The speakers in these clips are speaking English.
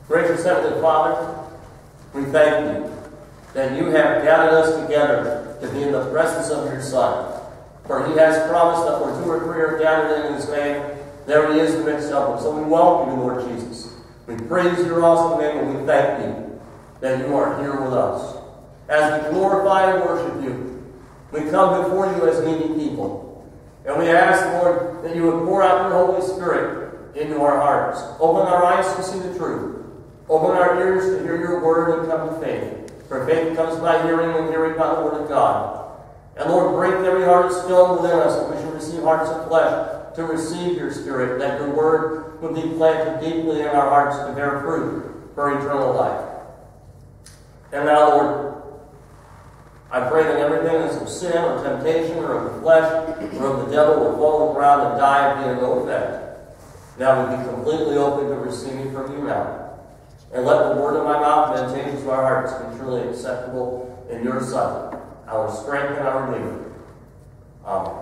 Gracious Heavenly Father, we thank you that you have gathered us together to be in the presence of your Son. For he has promised that where two or three are gathered in his name, there he is in the midst of them. So we welcome you, Lord Jesus. We praise your awesome name, and we thank you that you are here with us. As we glorify and worship you, we come before you as needy people. And we ask, Lord, that you would pour out your Holy Spirit into our hearts. Open our eyes to see the truth. Open our ears to hear your word and come to faith. For faith comes by hearing, and hearing by the word of God. And Lord, break every heart of stone within us, that we should receive hearts of flesh to receive your Spirit, that your word would be planted deeply in our hearts to bear fruit for eternal life. And now, Lord, I pray that everything that's of sin or temptation or of the flesh or of the devil will fall to the ground and die and be of no effect. Now we be completely open to receiving from you now. And let the word of my mouth and meditations of our hearts be truly acceptable in your sight, our strength and our Redeemer. Amen.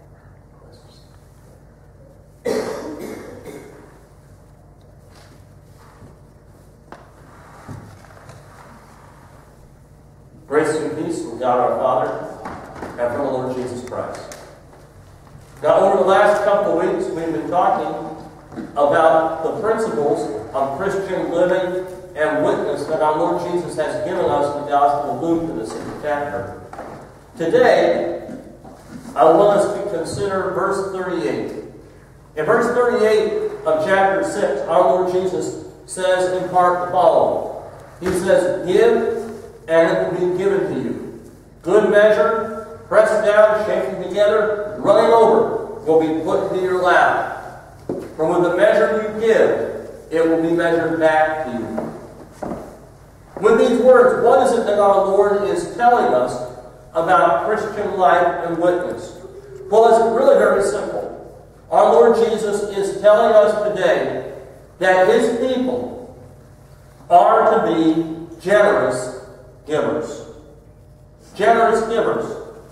Grace and peace from God our Father and from the Lord Jesus Christ. Now, over the last couple of weeks, we've been talking about the principles of Christian living and witness that our Lord Jesus has given us in the Gospel of Luke in the 6th chapter. Today, I want us to consider verse 38. In verse 38 of chapter 6, our Lord Jesus says in part the following. He says, "Give, and it will be given to you. Good measure, pressed down, shaken together, running over, will be put into your lap. For with the measure you give, it will be measured back to you." With these words, what is it that our Lord is telling us about Christian life and witness? Well, it's really very simple. Our Lord Jesus is telling us today that his people are to be generous givers. Generous givers.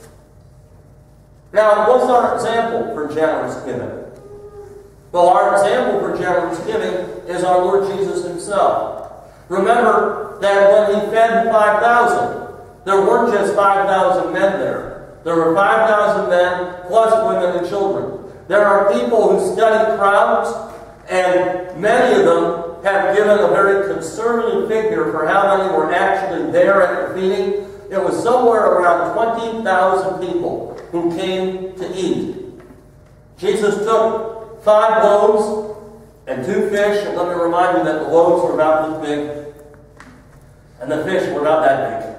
Now, what's our example for generous giving? Well, our example for generous giving is our Lord Jesus himself. Remember that when he fed 5,000, there weren't just 5,000 men there. There were 5,000 men plus women and children. There are people who study crowds, and many of them have given a very conservative figure for how many were actually there at the feeding. It was somewhere around 20,000 people who came to eat. Jesus took 5 loaves and 2 fish, and let me remind you that the loaves were about this big, and the fish were about that big.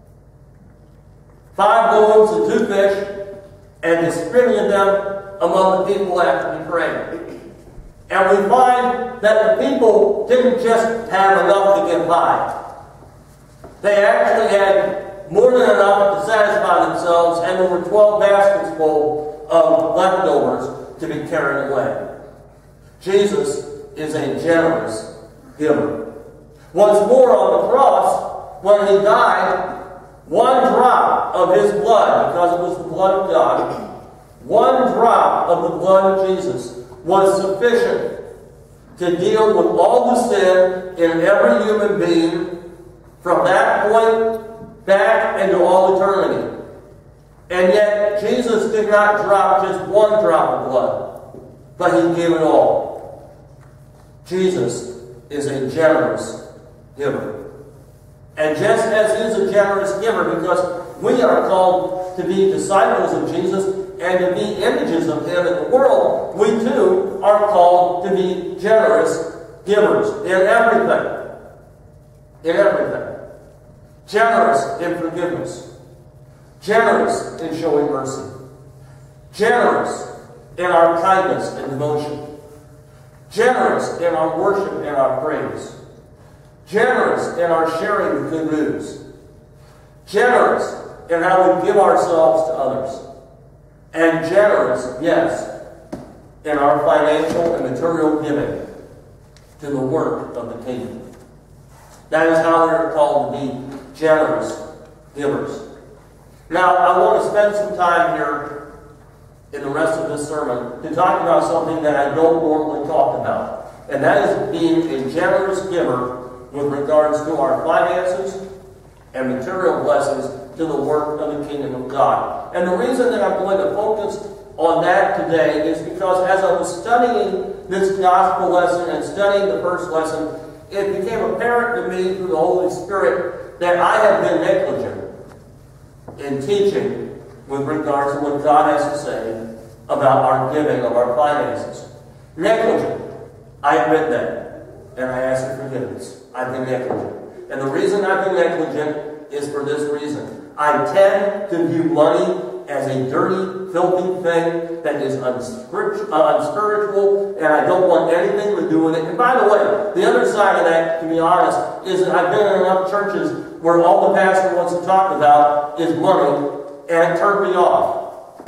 5 loaves and 2 fish, and distributed them among the people after he prayed. And we find that the people didn't just have enough to get by. They actually had more than enough to satisfy themselves, and there were 12 baskets full of leftovers to be carried away. Jesus is a generous giver. Once more on the cross, when he died, 1 drop of his blood, because it was the blood of God, 1 drop of the blood of Jesus was sufficient to deal with all the sin in every human being from that point back into all eternity. And yet, Jesus did not drop just 1 drop of blood, but he gave it all. Jesus is a generous giver. And just as he is a generous giver, because we are called to be disciples of Jesus and to be images of him in the world, we too are called to be generous givers in everything. In everything. Generous in forgiveness. Generous in showing mercy. Generous in our kindness and devotion. Generous in our worship and our praise. Generous in our sharing the good news. Generous in how we give ourselves to others. And generous, yes, in our financial and material giving to the work of the kingdom. That is how we are called to be generous givers. Now, I want to spend some time here in the rest of this sermon to talk about something that I don't normally talk about. And that is being a generous giver with regards to our finances and material blessings to the work of the kingdom of God. And the reason that I'm going to focus on that today is because as I was studying this gospel lesson and studying the first lesson, it became apparent to me through the Holy Spirit that I have been negligent in teaching with regards to what God has to say about our giving of our finances. Negligent. I admit that. And I ask for forgiveness. I've been negligent. And the reason I've been negligent is for this reason. I tend to view money as a dirty, filthy thing that is unspiritual, and I don't want anything to do with it. And by the way, the other side of that, to be honest, is that I've been in enough churches where all the pastor wants to talk about is money, and it turned me off.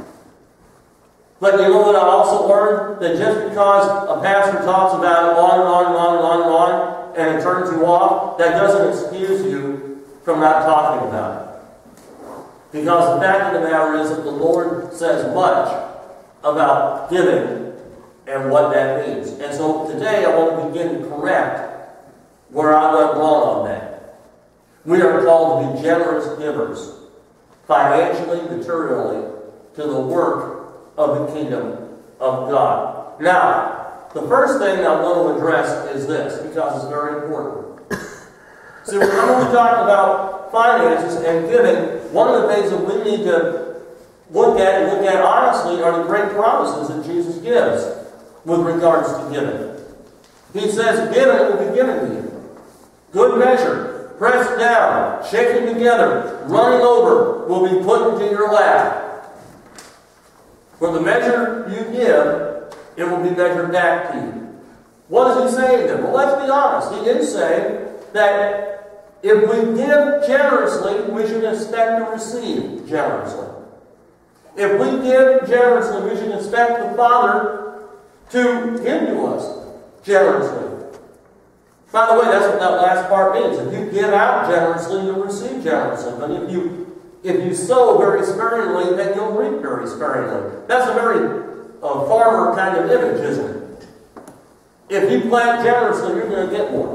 But you know what I also learned? That just because a pastor talks about it on and on and on and on and on, and it turns you off, that doesn't excuse you from not talking about it. Because the fact of the matter is that the Lord says much about giving and what that means. And so today I want to begin to correct where I went wrong on that. We are called to be generous givers, financially, materially, to the work of the kingdom of God. Now, the first thing I want to address is this, because it's very important. See, when we talk about finances and giving, one of the things that we need to look at honestly are the great promises that Jesus gives with regards to giving. He says, "Give and it will be given to you. Good measure, pressed down, shaken together, running over, will be put into your lap. For the measure you give, it will be measured back to you." What is he saying then? Well, let's be honest. He is saying that if we give generously, we should expect to receive generously. If we give generously, we should expect the Father to give to us generously. By the way, that's what that last part means. If you give out generously, you'll receive generously. But if you sow very sparingly, then you'll reap very sparingly. That's a very farmer kind of image, isn't it? If you plant generously, you're going to get more.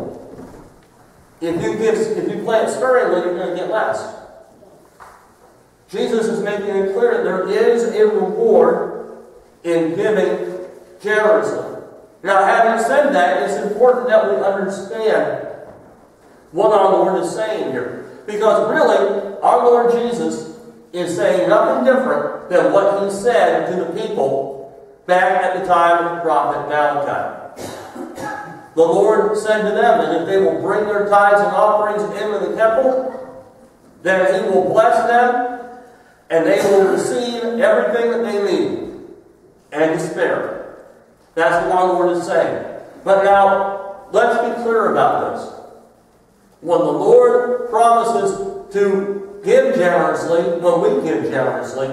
If you plant sparingly, you're going to get less. Jesus is making it clear that there is a reward in giving generously. Now, having said that, it's important that we understand what our Lord is saying here. Because really, our Lord Jesus is saying nothing different than what he said to the people back at the time of the prophet Malachi. The Lord said to them that if they will bring their tithes and offerings into the temple, then he will bless them, and they will receive everything that they need, and to spare. That's what our Lord is saying. But now, let's be clear about this. When the Lord promises to give generously, when we give generously,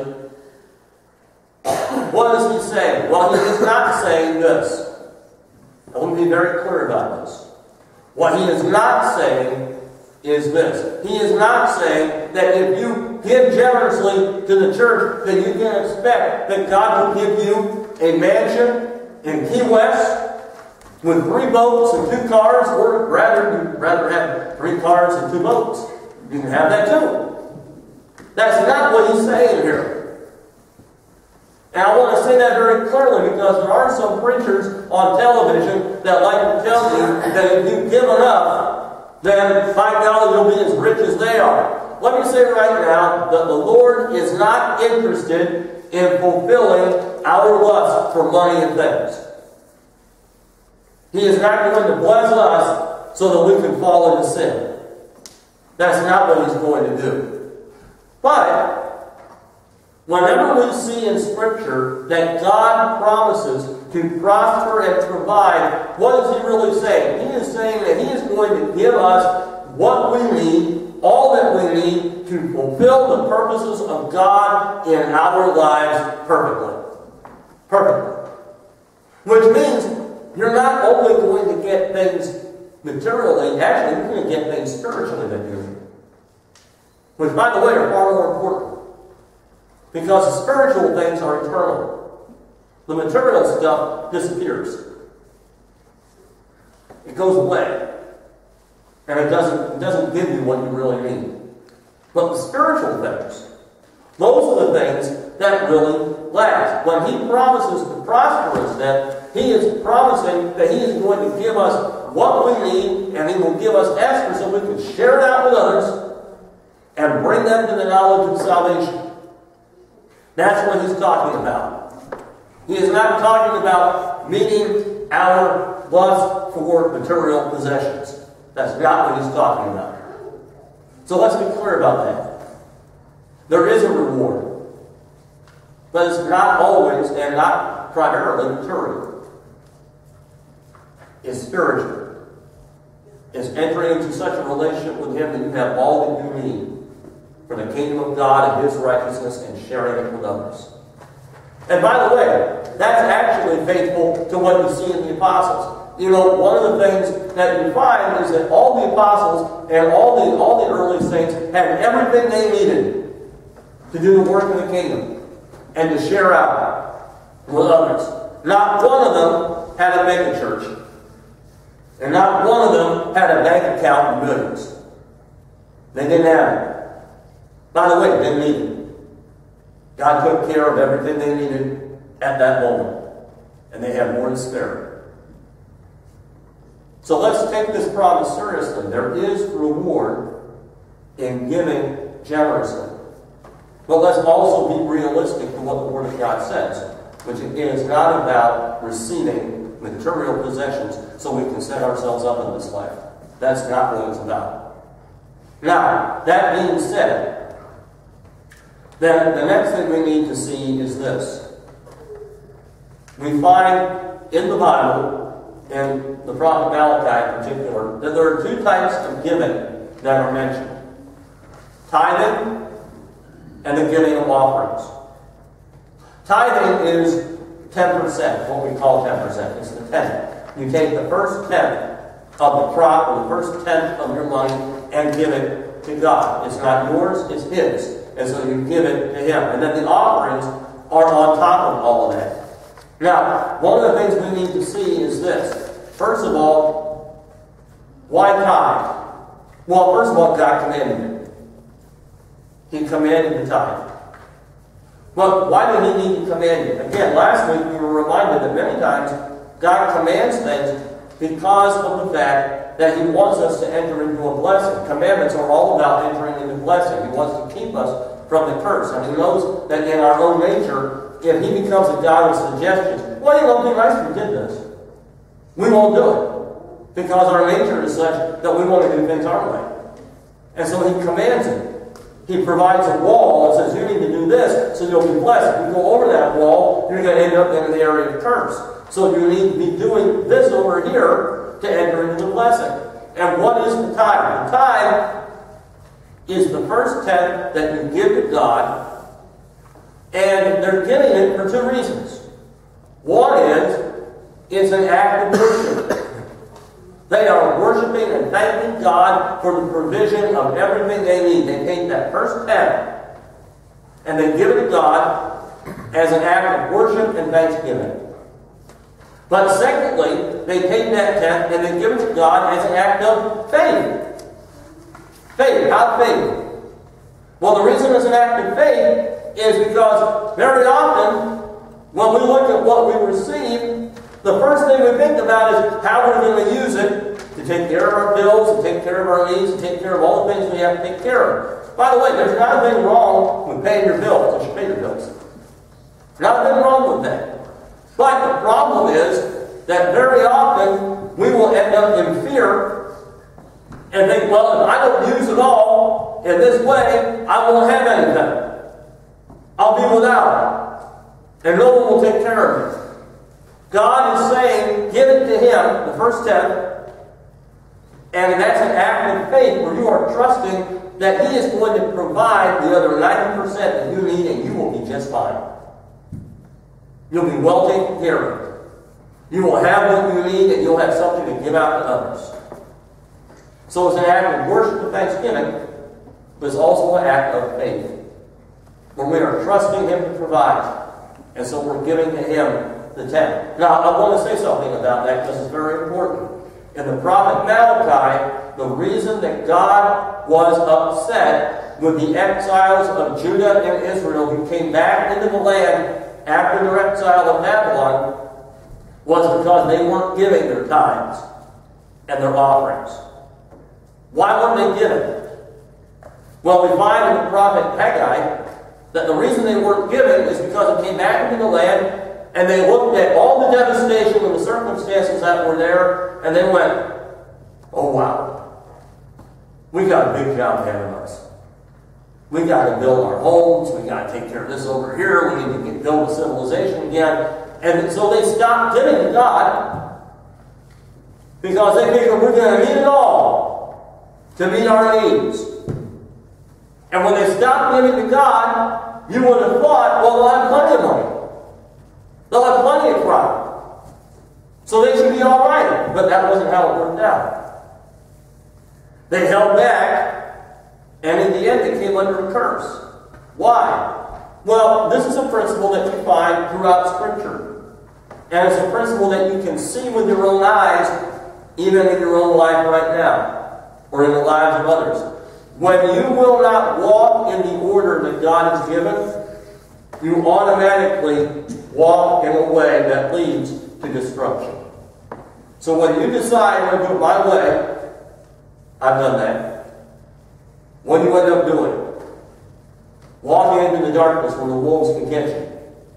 what does he say? Well, he is not saying this. I want to be very clear about this. What he is not saying is this. He is not saying that if you give generously to the church, then you can expect that God will give you a mansion in Key West with 3 boats and 2 cars, or rather have 3 cars and 2 boats. You can have that too. That's not what he's saying here. And I want to say that very clearly because there are some preachers on television that like to tell you that if you give enough, then by golly, you'll be as rich as they are. Let me say right now that the Lord is not interested in fulfilling our lust for money and things. He is not going to bless us so that we can fall into sin. That's not what he's going to do. But whenever we see in Scripture that God promises to prosper and provide, what is he really saying? He is saying that he is going to give us what we need, all that we need to fulfill the purposes of God in our lives perfectly. Perfectly. Which means you're not only going to get things materially, actually you're going to get things spiritually that you need. Which, by the way, are far more important. Because the spiritual things are eternal. The material stuff disappears. it goes away. And it doesn't give you what you really need. But the spiritual things, those are the things that really last. When he promises to prosper us, then he is promising that he is going to give us what we need, and he will give us extra so we can share it out with others and bring them to the knowledge of salvation. That's what he's talking about. He is not talking about meeting our lust for material possessions. That's not what he's talking about. So let's be clear about that. There is a reward, but it's not always and not primarily material. It's spiritual. It's entering into such a relationship with him that you have all that you need for the kingdom of God and his righteousness and sharing it with others. And by the way, that's actually faithful to what you see in the apostles. You know, one of the things that you find is that all the apostles and all the early saints had everything they needed to do the work of the kingdom and to share out with others. Not one of them had a mega church. And not one of them had a bank account in millions. They didn't have it. By the way, they didn't need it. God took care of everything they needed at that moment. And they had more to spare. So let's take this promise seriously. There is reward in giving generously. But let's also be realistic to what the Word of God says, which is not about receiving material possessions so we can set ourselves up in this life. That's not what it's about. Now, that being said, then the next thing we need to see is this. We find in the Bible, in the prophet Malachi in particular, that there are two types of giving that are mentioned. Tithing and the giving of offerings. Tithing is 10%, what we call 10%. It's the tenth. You take the first tenth of the crop, or the first tenth of your money, and give it to God. It's not yours, it's his. And so you give it to him. And then the offerings are on top of all of that. Now, one of the things we need to see is this. First of all, why tithe? Well, first of all, God commanded it. He commanded the tithe. But why did he need to command it? Again, last week we were reminded that many times God commands things because of the fact that he wants us to enter into a blessing. Commandments are all about entering into blessing. He wants to keep us from the curse. And he knows that in our own nature, if he becomes a God of suggestions, well, you won't be nice if we did this. We won't do it. Because our nature is such that we want to do things our way. And so he commands it. He provides a wall and says, you need to do this so you'll be blessed. If you go over that wall, you're going to end up in the area of curse. So you need to be doing this over here to enter into the blessing. And what is the tithe? The tithe is the first tenth that you give to God. And they're giving it for two reasons. One is, it's an act of worship. They are worshiping and thanking God for the provision of everything they need. They take that first tenth and they give it to God as an act of worship and thanksgiving. But secondly, they take that tenth and they give it to God as an act of faith. Faith. How faith? Well, the reason it's an act of faith is because very often when we look at what we receive, the first thing we think about is how we're going to use it to take care of our bills, to take care of our needs, to take care of all the things we have to take care of. By the way, there's nothing wrong with paying your bills. You should pay your bills. Nothing wrong with that. But the problem is that very often we will end up in fear and think, well, if I don't use it all in this way, I won't have anything. I'll be without it. And no one will take care of me. God is saying, give it to him, the first tenth, and that's an act of faith where you are trusting that he is going to provide the other 90% that you need, and you will be just fine. You'll be well taken care of. You will have what you need, and you'll have something to give out to others. So it's an act of worship and thanksgiving, but it's also an act of faith, where we are trusting him to provide, and so we're giving to him the tenth. Now, I want to say something about that because it's very important. In the prophet Malachi, the reason that God was upset with the exiles of Judah and Israel who came back into the land after their exile of Babylon was because they weren't giving their tithes and their offerings. Why weren't they giving? Well, we find in the prophet Haggai that the reason they weren't giving is because they came back into the land and they looked at all the devastation and the circumstances that were there, and they went, oh wow, we got a big job ahead of us. We got to build our homes, we got to take care of this over here, we need to build a civilization again. And so they stopped giving to God because they figured we're going to need it all to meet our needs. And when they stopped giving to God, you would have thought, well, they'll have plenty of money. They'll have plenty of crop. So they should be all right. But that wasn't how it worked out. They held back, and in the end, they came under a curse. Why? Well, this is a principle that you find throughout Scripture. And it's a principle that you can see with your own eyes, even in your own life right now, or in the lives of others. When you will not walk in the order that God has given, you automatically walk in a way that leads to destruction. So when you decide I'm going to do it my way, I've done that. What do you end up doing? Walking into the darkness where the wolves can catch you.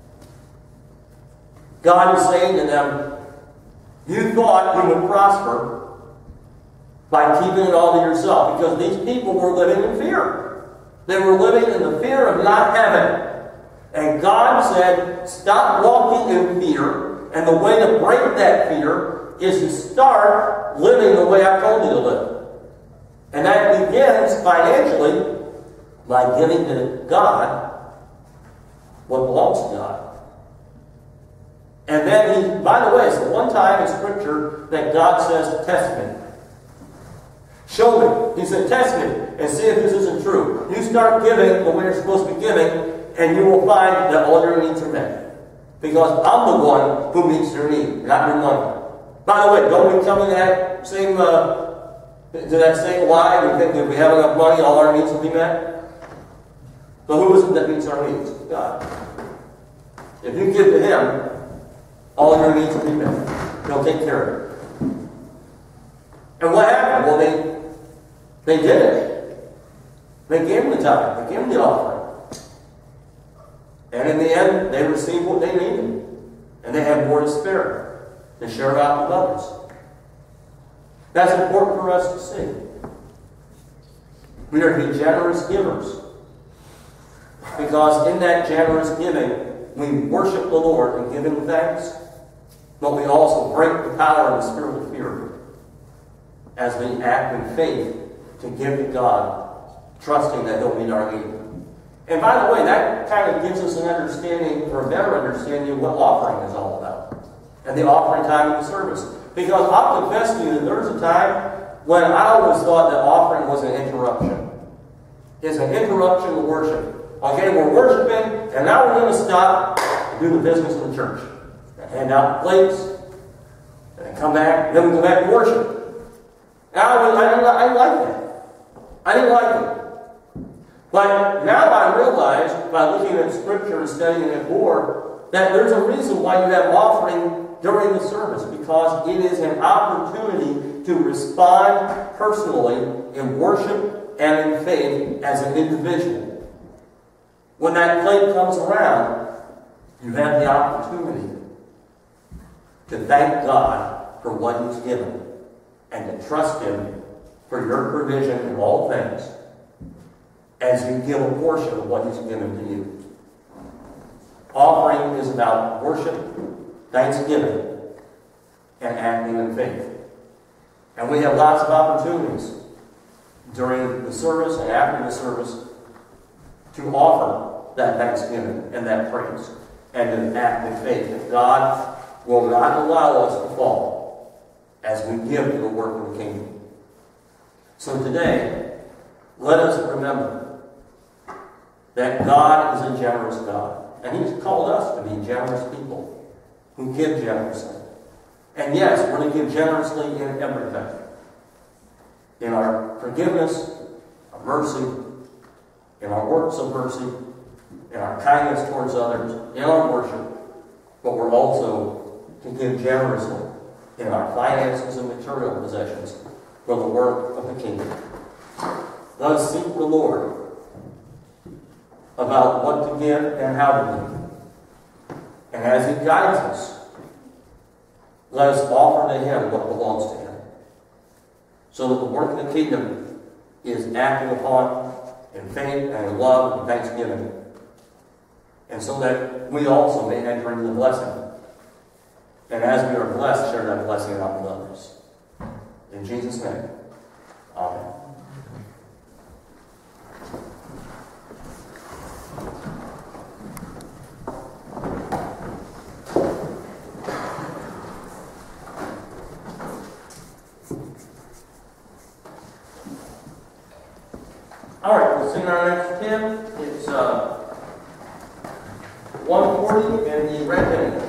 God is saying to them, you thought you would prosper by keeping it all to yourself, because these people were living in fear. They were living in the fear of not having. And God said, stop walking in fear, and the way to break that fear is to start living the way I told you to live. And that begins financially by giving to God what belongs to God. And then by the way, it's the one time in Scripture that God says, test me. Show me. He said, test me and see if this isn't true. You start giving the way you're supposed to be giving, and you will find that all your needs are met. Because I'm the one who meets your need, not your money. By the way, don't we come to that same lie? We think that if we have enough money, all our needs will be met? But who is it that meets our needs? God. If you give to Him, all your needs will be met. He'll take care of it. And what happened? Well, they did it. They gave Him the tithe. They gave Him the offering. And in the end, they received what they needed. And they had more to spare to share out with others. That's important for us to see. We are to be generous givers. Because in that generous giving, we worship the Lord and give Him thanks. But we also break the power of the spirit of fear as we act in faith to give to God, trusting that He'll meet our need. And by the way, that kind of gives us an understanding, or a better understanding, of what offering is all about. And the offering time of the service. Because I'll confess to you that there was a time when I always thought that offering was an interruption. It's an interruption to worship. Okay, we're worshiping, and now we're going to stop and do the business of the church. And hand out plates, and then come back, and then we go back to worship. Now, I didn't like that. I didn't like it. But now I realize, by looking at Scripture and studying it more, that there's a reason why you have offering during the service, because it is an opportunity to respond personally in worship and in faith as an individual. When that plate comes around, you have the opportunity to thank God for what He's given and to trust Him for your provision in all things as you give a portion of what He's given to you. Offering is about worship, thanksgiving, and acting in faith. And we have lots of opportunities during the service and after the service to offer that thanksgiving and that praise and to act in faith that God will not allow us to fall as we give to the work of the kingdom. So today, let us remember that God is a generous God. And He's called us to be generous people who give generously. And yes, we're to give generously in everything. In our forgiveness, our mercy, in our works of mercy, in our kindness towards others, in our worship. But we're also to give generously in our finances and material possessions for the work of the kingdom. Let us seek the Lord about what to give and how to give. And as He guides us, let us offer to Him what belongs to Him, so that the work of the kingdom is acted upon in faith and in love and thanksgiving, and so that we also may enter into the blessing. And as we are blessed, share that blessing out with others. In Jesus' name, amen. All right, we'll sing our next hymn. It's 140 in the red hymn.